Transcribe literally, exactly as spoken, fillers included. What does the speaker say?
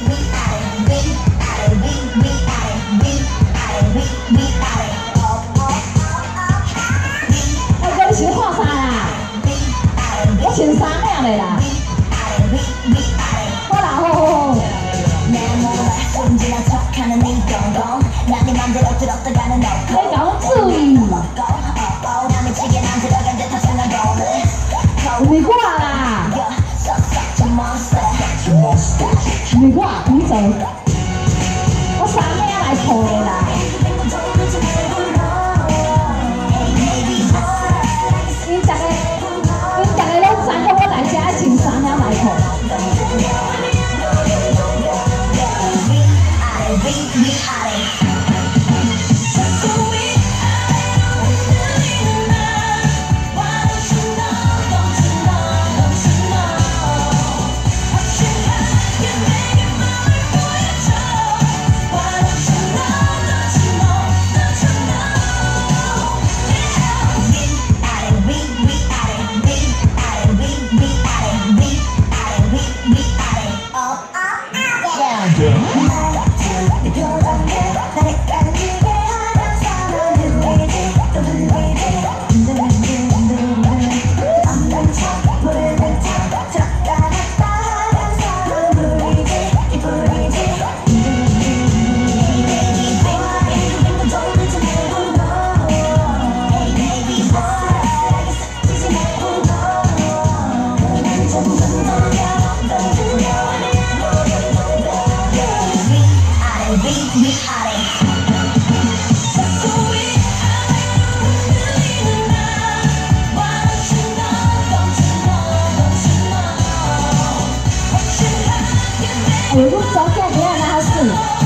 是看啥啦？我穿衫领的啦。好啦，好好好。你搞我注意。你挂啦。你挂，你走。我衫领来套的啦。 有路走，看别人那是。